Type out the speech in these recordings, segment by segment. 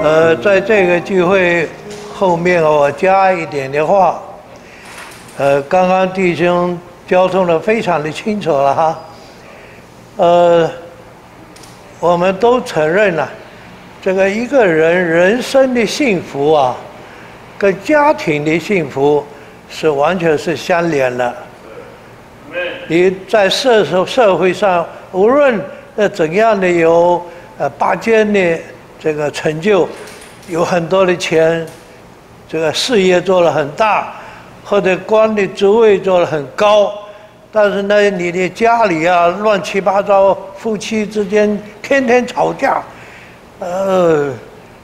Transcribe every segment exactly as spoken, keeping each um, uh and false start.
呃，在这个聚会后面，我加一点的话。呃，刚刚弟兄交通的非常的清楚了哈。呃，我们都承认了，这个一个人人生的幸福啊，跟家庭的幸福是完全是相连的。你在社社会上，无论呃怎样的有呃拔尖的这个成就，有很多的钱，这个事业做得很大，或者官的职位做得很高，但是呢，你的家里啊乱七八糟，夫妻之间天天吵架，呃，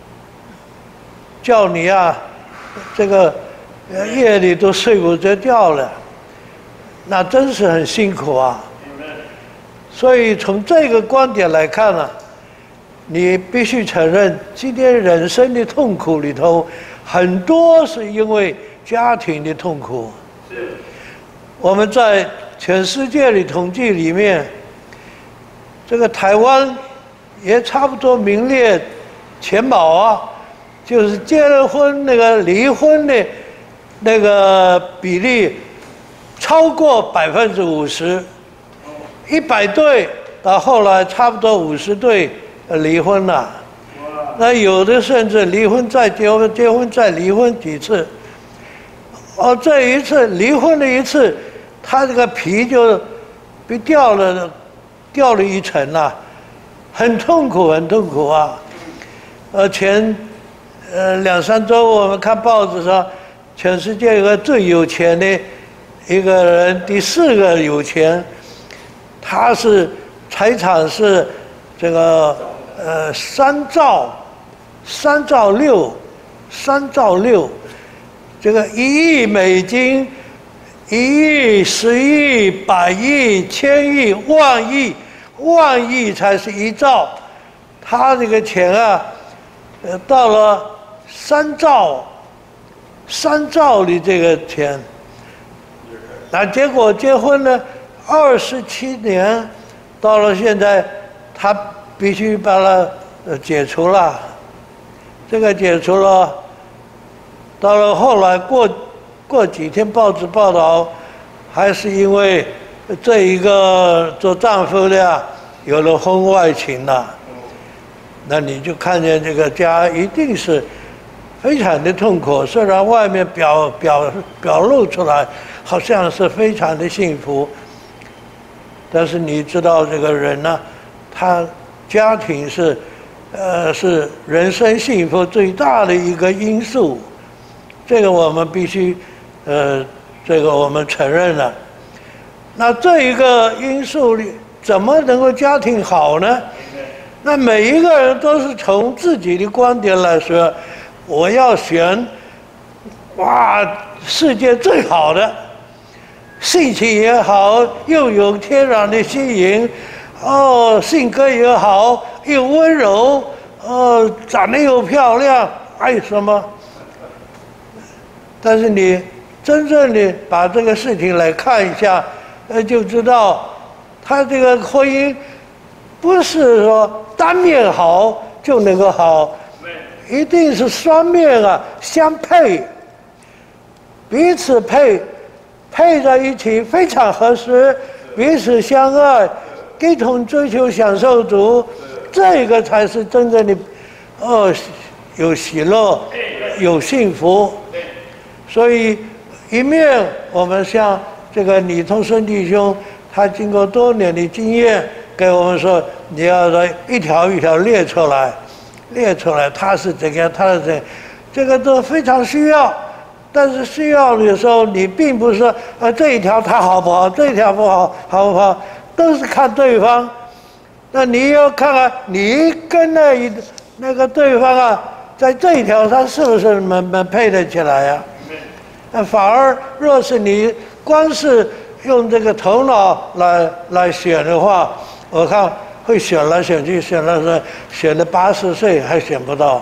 叫你啊，这个夜里都睡不着觉了，那真是很辛苦啊。所以从这个观点来看呢、啊，你必须承认，今天人生的痛苦里头，很多是因为家庭的痛苦。是。我们在全世界的统计里面，这个台湾也差不多名列前茅啊，就是结了婚那个离婚的那个比例超过百分之五十。一百对到后来差不多五十对离婚了，那有的甚至离婚再结婚，结婚再离婚几次。哦，这一次离婚了一次，他这个皮就被掉了，掉了一层了，很痛苦，很痛苦啊。呃，前呃两三周我们看报纸上，全世界有个最有钱的一个人，第四个有钱。他是财产是这个呃三兆三兆六三兆六，这个一亿美金，一亿、十亿、百亿、千亿、万亿，万亿才是一兆，他这个钱啊，呃到了三兆，三兆的这个钱，那结果结婚呢？二十七年，到了现在，他必须把它呃解除了。这个解除了，到了后来过过几天报纸报道，还是因为这一个做丈夫的啊有了婚外情了。那你就看见这个家一定是非常的痛苦，虽然外面表表表露出来好像是非常的幸福。但是你知道这个人呢，他家庭是，呃，是人生幸福最大的一个因素，这个我们必须，呃，这个我们承认了。那这一个因素里，怎么能够家庭好呢？那每一个人都是从自己的观点来说，我要选，哇，世界最好的。性情也好，又有天然的吸引，哦，性格也好，又温柔，哦，长得又漂亮，还有什么？但是你真正的把这个事情来看一下，呃，就知道，他这个婚姻不是说单面好就能够好，一定是双面啊相配，彼此配。配在一起非常合适，彼此相爱，共同追求享受主，这个才是真正的，哦，有喜乐，有幸福。所以一面我们像这个李通生弟兄，他经过多年的经验，给我们说，你要来一条一条列出来，列出来他是怎样，他是怎样，这个都非常需要。但是需要的时候，你并不是说，呃，这一条它好不好，这一条不好，好不好，都是看对方。那你要看看你跟那一那个对方啊，在这一条上是不是能能配得起来呀、啊？那反而若是你光是用这个头脑来来选的话，我看会选来选去，选了是选了八十岁还选不到。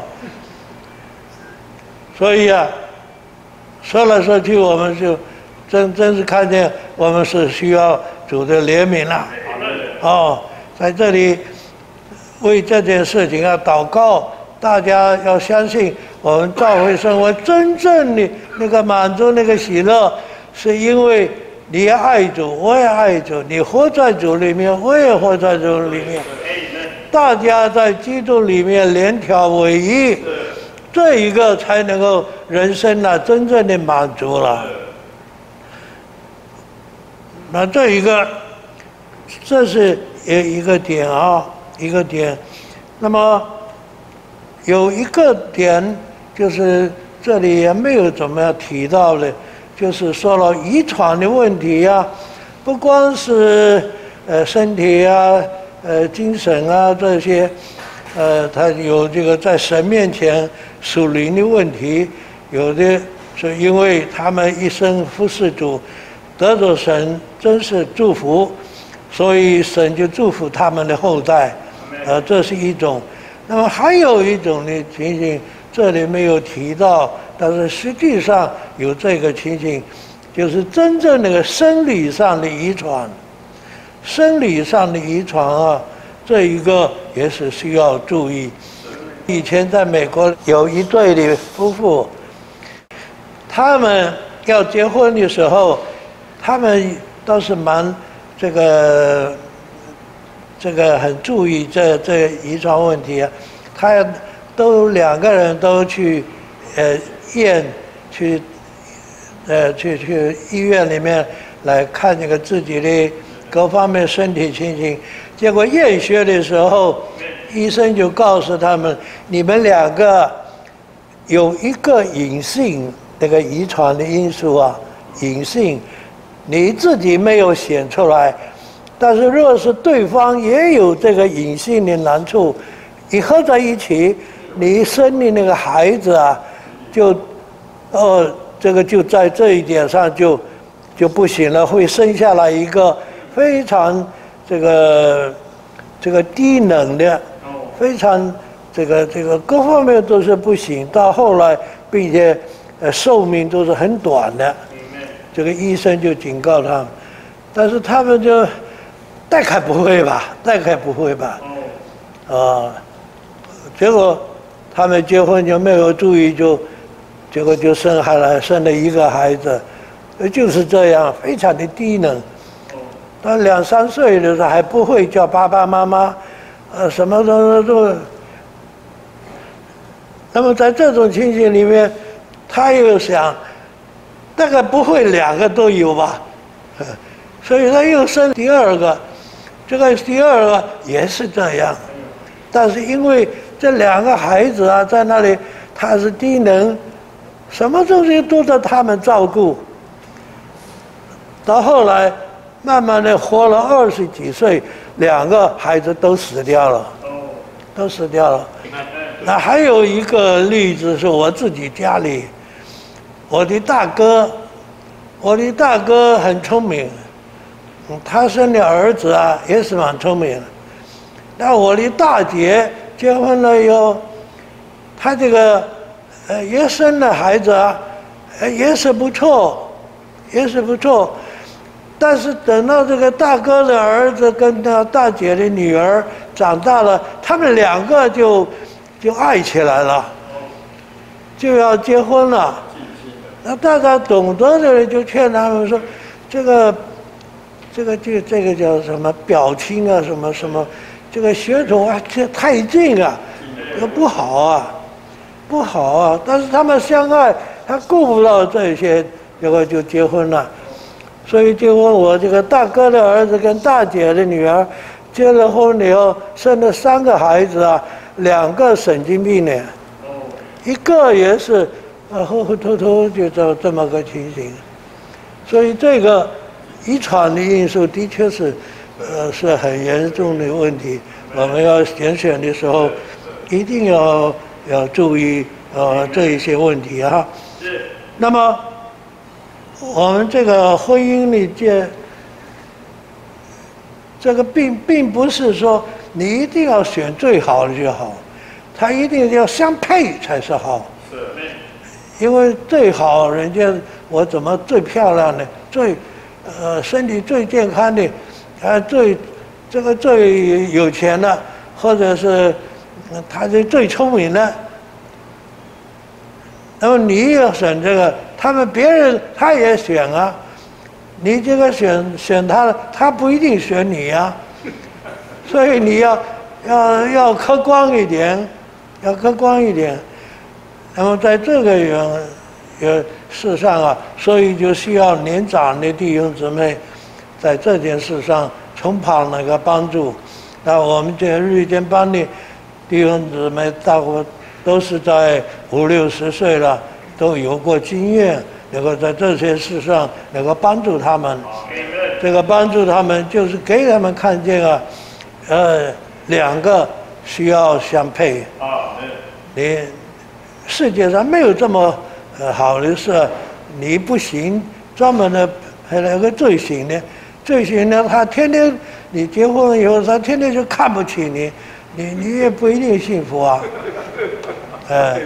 所以啊。说来说去，我们就真真是看见我们是需要主的怜悯了。哦，在这里为这件事情要祷告， 大家要相信，我们教会生活真正的那个满足、那个喜乐，是因为你也爱主，我也爱主，你活在主里面，我也活在主里面，大家在基督里面连条为一，这一个才能够人生呢真正的满足了。那这一个，这是一一个点啊，一个点。那么有一个点，就是这里也没有怎么样提到的，就是说了遗传的问题呀、啊，不光是呃身体啊、呃精神啊这些，呃，他有这个在神面前属灵的问题，有的是因为他们一生服侍主，得着神真是祝福，所以神就祝福他们的后代，呃，这是一种。那么还有一种的情形，这里没有提到，但是实际上有这个情形，就是真正那个生理上的遗传，生理上的遗传啊，这一个也是需要注意。以前在美国有一对的夫妇，他们要结婚的时候，他们倒是蛮这个。这个很注意这这遗传问题啊，他都两个人都去呃验去呃去去医院里面来看这个自己的各方面身体情形，结果验血的时候，医生就告诉他们，你们两个有一个隐性那个遗传的因素啊，隐性你自己没有显出来。但是，若是对方也有这个隐性的难处，一合在一起，你生的那个孩子啊，就，哦，这个就在这一点上就就不行了，会生下来一个非常这个这个低能的，非常这个这个各方面都是不行，到后来，并且呃寿命都是很短的，这个医生就警告他们，但是他们就。大概不会吧，大概不会吧，啊、呃，结果他们结婚就没有注意，就结果就生下来，生了一个孩子，就是这样，非常的低能。他两三岁的时候还不会叫爸爸妈妈，呃，什么都都。那么在这种情形里面，他又想，大概不会两个都有吧，所以他又生第二个。这个第二个也是这样，但是因为这两个孩子啊，在那里他是低能，什么东西都在他们照顾。到后来，慢慢的活了二十几岁，两个孩子都死掉了，都死掉了。那还有一个例子是我自己家里，我的大哥，我的大哥很聪明。他生的儿子啊，也是蛮聪明的。那我的大姐结婚了以后，她这个呃也生了孩子啊，呃也是不错，也是不错。但是等到这个大哥的儿子跟他大姐的女儿长大了，他们两个就就爱起来了，就要结婚了。那大家懂得的人就劝他们说，这个。这个这这个叫什么表亲啊，什么什么，这个血统啊，这太近啊，这不好啊，不好啊。但是他们相爱，他顾不到这些，结果就结婚了。所以结婚，我这个大哥的儿子跟大姐的女儿结了婚以后，生了三个孩子啊，两个神经病呢，一个也是啊，糊糊涂涂就这这么个情形。所以这个。遗传的因素的确是，呃，是很严重的问题。我们要拣选的时候，一定要要注意呃这一些问题哈。那么，我们这个婚姻里界，这个并并不是说你一定要选最好的就好，它一定要相配才是好。是。因为最好，人家我怎么最漂亮的最。呃，身体最健康的，呃，最这个最有钱的，或者是他是最聪明的。那么你要选这个，他们别人他也选啊，你这个选选他，他不一定选你呀、啊，所以你要要要客观一点，要客观一点。那么在这个原呃事上啊，所以就需要年长的弟兄姊妹在这件事上从旁那个帮助。那我们这日间班的弟兄姊妹大伙都是在五六十岁了，都有过经验，能够在这些事上能够帮助他们。这个帮助他们就是给他们看见啊，呃，两个需要相配。你世界上没有这么呃好的事，你不行，专门的还有个罪行呢，罪行呢，他天天你结婚了以后，他天天就看不起你，你你也不一定幸福啊。呃，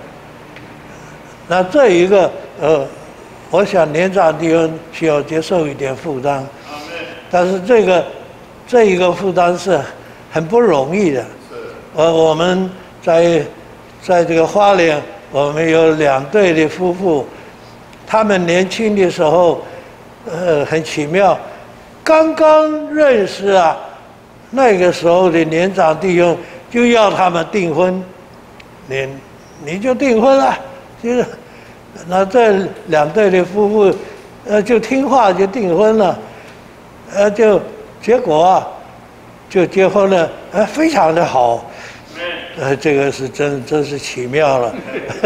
那这一个呃，我想年长弟兄需要接受一点负担，但是这个这一个负担是很不容易的。呃，我们在在这个花莲，我们有两对的夫妇，他们年轻的时候，呃，很奇妙，刚刚认识啊，那个时候的年长弟兄就要他们订婚。你你就订婚了，就是，那这两对的夫妇，呃，就听话就订婚了，呃，就结果啊，就结婚了，呃，非常的好，呃，这个是真真是奇妙了，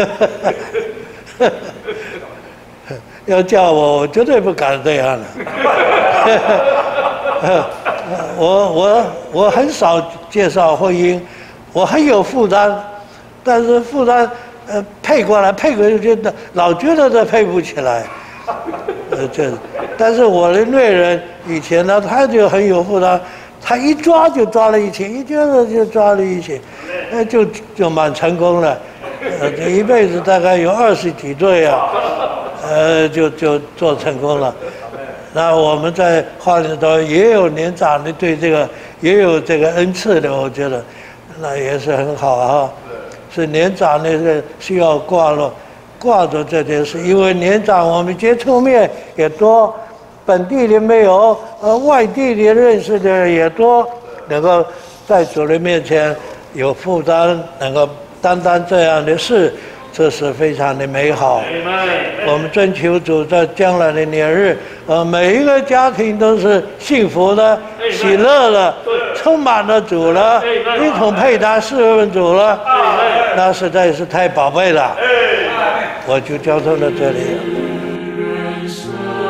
要叫我，我绝对不敢这样的，我我我很少介绍婚姻，我很有负担。但是负担，呃，配过来配过去，觉得老觉得这配不起来，呃，这，但是我的内人以前呢，他就很有负担，他一抓就抓了一起，一觉得就抓了一起，呃，就就蛮成功了，呃，这一辈子大概有二十几对啊，呃，就就做成功了。那我们在花莲岛也有年长的对这个也有这个恩赐的，我觉得那也是很好啊。是年长的是需要挂了，挂着这件事，因为年长我们接触面也多，本地的没有，呃，外地的认识的人也多，能够在主人面前有负担，能够担当这样的事，这是非常的美好。我们真求主在将来的年日，呃，每一个家庭都是幸福的、喜乐的，充满了主了，一同配搭侍奉主了，那实在是太宝贝了。我就交通到这里了。